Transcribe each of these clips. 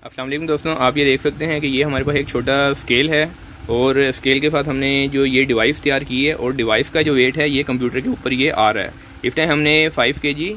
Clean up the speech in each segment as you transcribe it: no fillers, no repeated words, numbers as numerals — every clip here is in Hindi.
अस्सलाम वालेकुम दोस्तों, आप ये देख सकते हैं कि ये हमारे पास एक छोटा स्केल है और स्केल के साथ हमने जो ये डिवाइस तैयार की है और डिवाइस का जो वेट है ये कंप्यूटर के ऊपर ये आ रहा है। इस टाइम हमने 5 kg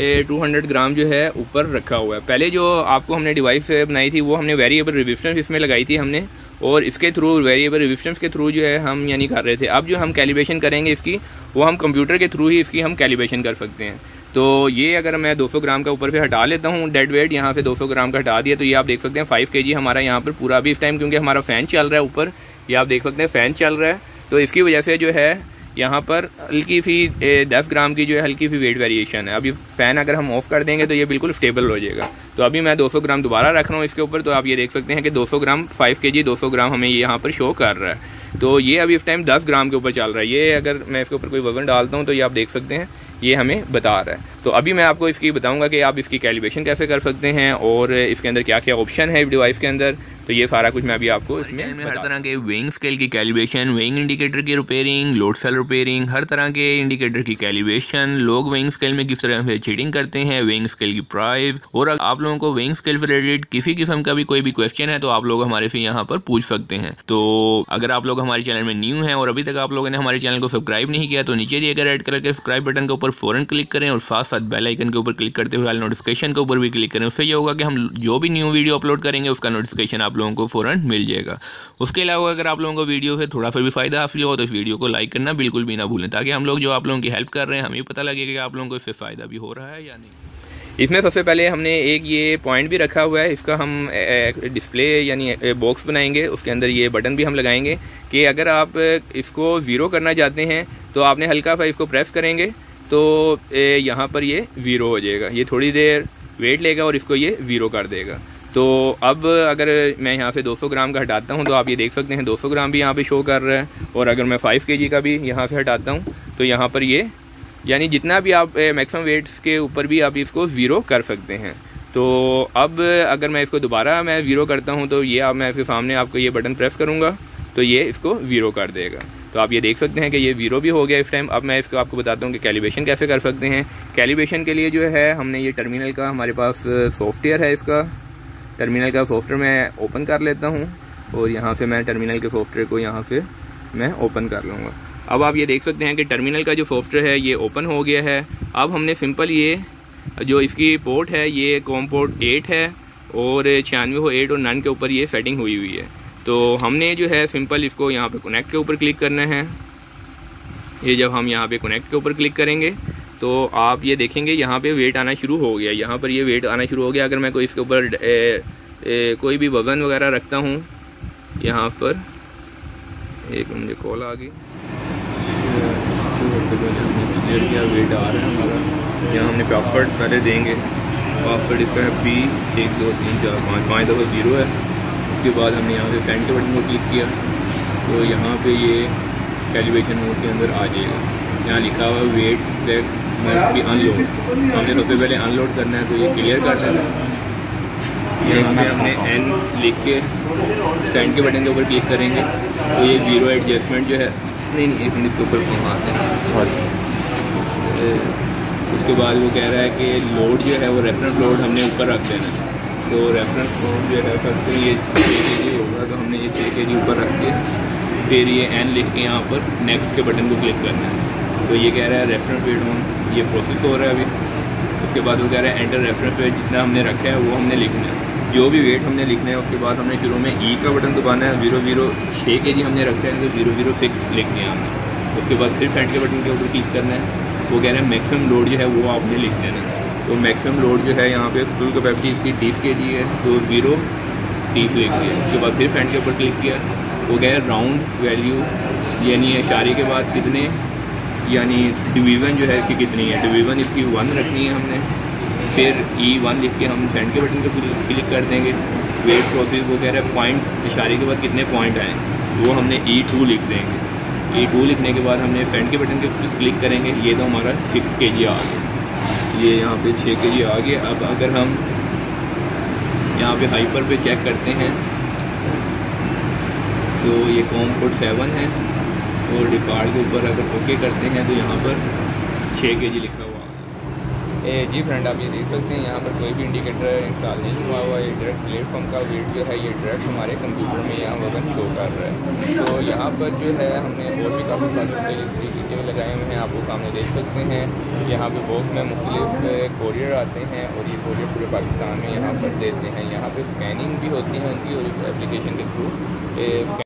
200 ग्राम जो है ऊपर रखा हुआ है। पहले जो आपको हमने डिवाइस बनाई थी वो हमने वेरिएबल रेजिस्टेंस इसमें लगाई थी हमने, और इसके थ्रू वेरिएबल रेजिस्टेंस के थ्रू जो है हम यानी कर रहे थे। अब जो हम कैलिब्रेशन करेंगे इसकी, वो हम कंप्यूटर के थ्रू ही इसकी हम कैलिब्रेशन कर सकते हैं। तो ये अगर मैं 200 ग्राम का ऊपर से हटा लेता हूँ डेड वेट, यहाँ से 200 ग्राम का हटा दिया, तो ये आप देख सकते हैं 5 kg हमारा यहाँ पर पूरा अभी इस टाइम, क्योंकि हमारा फ़ैन चल रहा है ऊपर, ये आप देख सकते हैं फ़ैन चल रहा है, तो इसकी वजह से जो है यहाँ पर हल्की सी 10 ग्राम की जो है हल्की सी वेट वेरिएशन है। अभी फ़ैन अगर हम ऑफ कर देंगे तो ये बिल्कुल स्टेबल हो जाएगा। तो अभी मैं 200 ग्राम दोबारा रख रहा हूँ इसके ऊपर, तो आप ये देख सकते हैं कि 200 ग्राम 5 kg 200 ग्राम हमें ये यहाँ पर शो कर रहा है। तो ये अभी इस टाइम 10 ग्राम के ऊपर चल रहा है। ये अगर मैं इसके ऊपर कोई वजन डालता हूँ तो ये आप देख सकते हैं ये हमें बता रहा है। तो अभी मैं आपको इसकी बताऊंगा कि आप इसकी कैलिब्रेशन कैसे कर सकते हैं और इसके अंदर क्या क्या ऑप्शन है डिवाइस के अंदर। तो ये सारा कुछ मैं अभी आपको इसमें हर तरह के वेइंग स्केल की कैलिब्रेशन, वेइंग इंडिकेटर की रिपेयरिंग, लोड सेल रिपेयरिंग, हर तरह के इंडिकेटर की कैलिब्रेशन, लोग वेइंग स्केल में किस तरह से चीटिंग करते हैं, वेइंग स्केल की प्राइस, और आप लोगों को वेइंग स्केल से रिलेटेड किसी किस्म का भी कोई भी क्वेश्चन है तो आप लोग हमारे से यहाँ पर पूछ सकते हैं। तो अगर आप लोग हमारे चैनल में न्यू हैं और अभी तक आप लोगों ने हमारे चैनल को सब्सक्राइब नहीं किया तो नीचे दिए गए रेड कलर के सब्सक्राइब बटन के ऊपर फौरन क्लिक करें और साथ साथ बेल आइकन के ऊपर क्लिक करते हुए नोटिफिकेशन के ऊपर भी क्लिक करें। उससे ये होगा कि हम जो भी न्यू वीडियो अपलोड करेंगे उसका नोटिफिकेशन आप लोगों को फौरन मिल जाएगा। उसके अलावा अगर आप लोगों को वीडियो से थोड़ा सा भी फायदा हासिल हो तो इस वीडियो को लाइक करना बिल्कुल भी ना भूलें, ताकि हम लोग जो आप लोगों की हेल्प कर रहे हैं हमें पता लगेगा कि आप लोगों को इससे फ़ायदा भी हो रहा है या नहीं। इसमें सबसे पहले हमने एक ये पॉइंट भी रखा हुआ है, इसका हम डिस्प्ले यानी बॉक्स बनाएंगे, उसके अंदर ये बटन भी हम लगाएंगे कि अगर आप इसको ज़ीरो करना चाहते हैं तो आपने हल्का सा इसको प्रेस करेंगे तो यहाँ पर ये ज़ीरो हो जाएगा। ये थोड़ी देर वेट लेगा और इसको ये ज़ीरो कर देगा। तो अब अगर मैं यहाँ से 200 ग्राम का हटाता हूँ तो आप ये देख सकते हैं 200 ग्राम भी यहाँ पे शो कर रहा है, और अगर मैं 5 kg का भी यहाँ से हटाता हूँ तो यहाँ पर ये यानी जितना भी आप मैक्सिमम वेट्स के ऊपर भी आप इसको ज़ीरो कर सकते हैं। तो अब अगर मैं इसको दोबारा मैं ज़ीरो करता हूँ तो ये आप मैं इसके सामने आपको ये बटन प्रेस करूँगा तो ये इसको ज़ीरो कर देगा। तो आप ये देख सकते हैं कि ये ज़ीरो भी हो गया इस टाइम। अब मैं इसको आपको बताता हूँ कि कैलिब्रेशन कैसे कर सकते हैं। कैलिब्रेशन के लिए जो है हमने ये टर्मिनल का हमारे पास सॉफ्टवेयर है, इसका टर्मिनल का सॉफ्टवेयर मैं ओपन कर लेता हूँ और यहाँ से मैं टर्मिनल के सॉफ्टवेयर को यहाँ से मैं ओपन कर लूँगा। अब आप ये देख सकते हैं कि टर्मिनल का जो सॉफ्टवेयर है ये ओपन हो गया है। अब हमने सिंपल ये जो इसकी पोर्ट है ये कॉम पोर्ट 8 है और 9608 और नन के ऊपर ये सेटिंग हुई हुई है। तो हमने जो है सिंपल इसको यहाँ पे कनेक्ट के ऊपर क्लिक करना है। ये जब हम यहाँ पे कनेक्ट के ऊपर क्लिक करेंगे तो आप ये देखेंगे यहाँ पे वेट आना शुरू हो गया, यहाँ पर ये वेट आना शुरू हो गया। अगर मैं कोई इसके ऊपर कोई भी वजन वगैरह रखता हूँ, यहाँ पर एक मुझे कॉल आ गई, वेट आ रहा है हमारा। यहाँ हमने पासवर्ड पहले देंगे, पासवर्ड इसका है P 1 2 3 4 5 5 दफ़ा 0 है। उसके बाद हमने यहाँ से सेंड के बटन को क्लिक किया तो यहाँ पे ये कैलिब्रेशन मोड के अंदर आ जाएगा। यहाँ लिखा हुआ वेट स्टेक की अनलोड, हमने सबसे पहले अनलोड करना है तो ये क्लियर कर देना है। यहाँ पे हमने N लिख के सेंड के बटन के ऊपर क्लिक करेंगे तो ये ज़ीरो एडजस्टमेंट जो है नहीं एक मिनट इसके ऊपर पहुँचाते हैं, सॉरी। उसके बाद वो कह रहा है कि लोड जो है वो रेफरेंस लोड हमने ऊपर रख देना है। तो रेफरेंस लोड जो है फर्स्ट ये 6 kg होगा तो हमने ये 6 kg ऊपर रख के फिर ये N लिख के यहाँ पर नेक्स्ट के बटन को क्लिक करना है। तो ये कह रहा है रेफरेंस वेट ऑन, ये प्रोसेस हो रहा है अभी। उसके बाद वो कह रहा है एंटर रेफरेंस वेट, जितना हमने रखा है वो हमने लिखना है, जो भी वेट हमने लिखना है। उसके बाद हमने शुरू में E का बटन दबाना है। 6 kg हमने रखा है तो 006 लिख दिया हमने। उसके बाद फिर सेंड के बटन के ऊपर क्लिक करना है। वो कह रहे हैं मैक्सिमम लोड जो है वो आपने लिख देना है। तो मैक्सिमम लोड जो है यहाँ पे फुल कैपेसिटी इसकी 30 kg है तो 030 लिख दिया। उसके बाद फिर सेंड के ऊपर क्लिक किया। वो कह रहे हैं राउंड वैल्यू यानी इशारे के बाद कितने, यानी डिवीज़न जो है इसकी कितनी है, डिवीज़न इसकी 1 रखनी है हमने। फिर E1 लिख के हम सेंड के बटन पर क्लिक कर देंगे। वेट प्रोसेस वो कह रहे हैं पॉइंट, इशारे के बाद कितने पॉइंट आए वो हमने E2 लिख देंगे। E2 लिखने के बाद हमने सेंड के बटन पर क्लिक करेंगे। ये तो हमारा 6 kg आ गया, ये यहाँ पे 6 kg आ गया। अब अगर हम यहाँ पे हाइपर पे चेक करते हैं तो ये कॉम कोड 7 है और डिफॉल्ट के ऊपर अगर ओके करते हैं तो यहाँ पर 6 kg लिखा हुआ जी फ्रेंड, आप ये देख सकते हैं यहाँ पर कोई भी इंडिकेटर इंस्टॉल नहीं हुआ हुआ है। डायरेक्ट प्लेटफॉर्म का वेट जो है ये डायरेक्ट हमारे कंप्यूटर में यहाँ वजन शो कर रहा है। तो यहाँ पर जो है हमने और भी काफ़ी सारे स्केल इस तरीके के लगाए हुए हैं, आप वो सामने देख सकते हैं। यहाँ पे बॉक्स में मुख्तलिफ कोरियर आते हैं और ये कोरियर पूरे पाकिस्तान में यहाँ पर देते हैं। यहाँ पर स्कैनिंग भी होती है उनकी और एप्लीकेशन के थ्रू